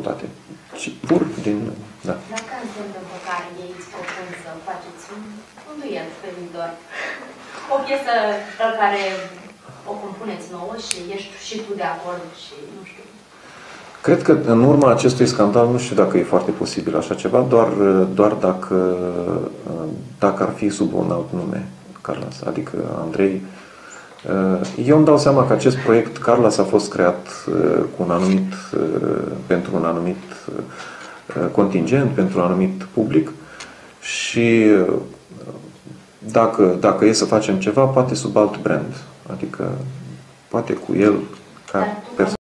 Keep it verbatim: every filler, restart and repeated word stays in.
greutate, ci pur din... Da. Dar care înseamnă pe care ei îți propun să faceți un, un duet pe viitor? O piesă pe care o compuneți nouă și ești și tu de acord și nu știu. Cred că în urma acestui scandal, nu știu dacă e foarte posibil așa ceva, doar, doar dacă, dacă ar fi sub un alt nume, Carlas, adică Andrei. Eu îmi dau seama că acest proiect, Carlas, a fost creat cu un anumit, pentru un anumit contingent, pentru un anumit public și dacă, dacă e să facem ceva, poate sub alt brand, adică poate cu el ca persoană.